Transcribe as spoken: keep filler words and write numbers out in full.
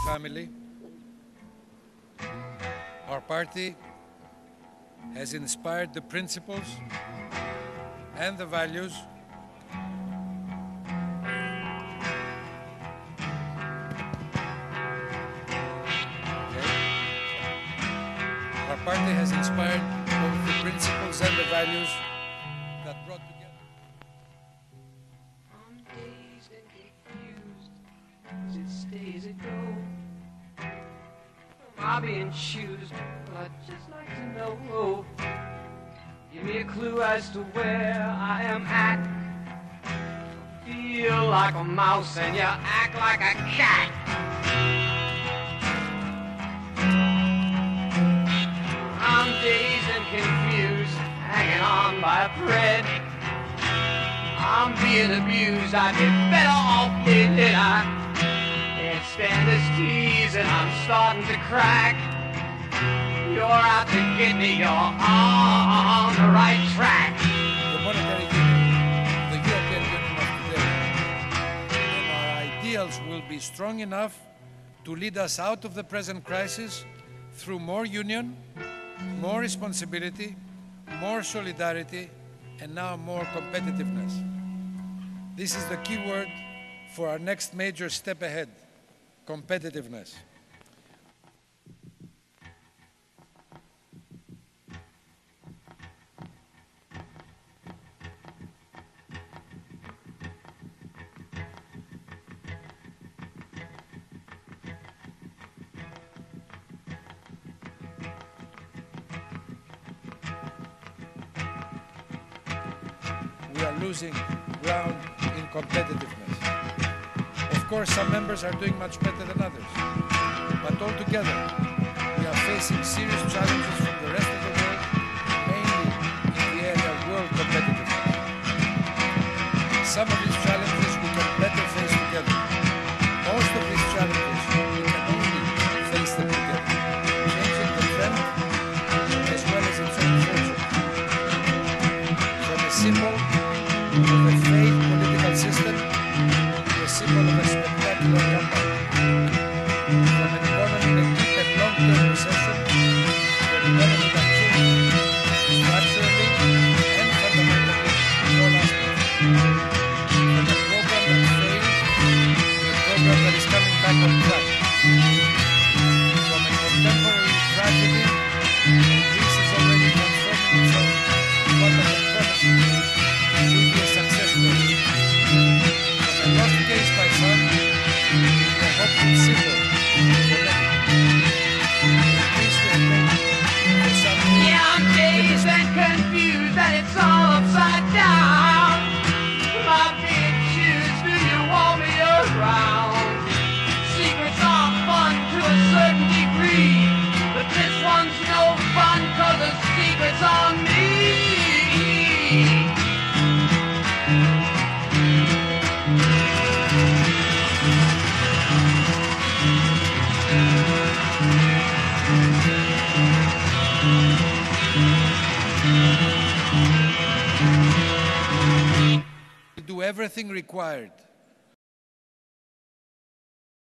family. Our party has inspired the principles and the values okay. Our party has inspired both the principles and the values that brought together. I'm dazed and confused as it stays ago. I'll be confused, but I'd just like to know. Give me a clue as to where I am at. Feel like a mouse and you act like a cat. I'm dazed and confused, hanging on by a thread. I'm being abused, I'd be better off dead. I can't stand this tease and I'm starting to crack. You're out to get me, you're on the right track. The monetary union, the European Union of today, and our ideals will be strong enough to lead us out of the present crisis through more union, more responsibility, more solidarity, and now more competitiveness. This is the key word for our next major step ahead: competitiveness. We are losing ground in competitiveness. Of course, some members are doing much better than others, but altogether, we are facing serious challenges from the rest of the world, mainly in the area of world competitiveness. Some of these challenges we can better face together. Most of these challenges we can only face them together, changing the trend as well as its own fortune. From a symbol of a failed political system to a symbol of a spectacular comeback. From an economy that hit a long-term recession to an economy that changed structurally and fundamentally in all aspects. From a program that failed to a program that is coming back on track. From a contemporary tragedy, Greece is already transforming itself to what I can promise you will be a success story. From a lost case by some to a hopeful symbol for many. Greece will make for some reason. Yeah, I'm dazed and confused and it's all upside down. My big shoes, do you want me around? Secrets are fun to a certain degree, but this one's no fun cause the secret's on me. We do everything required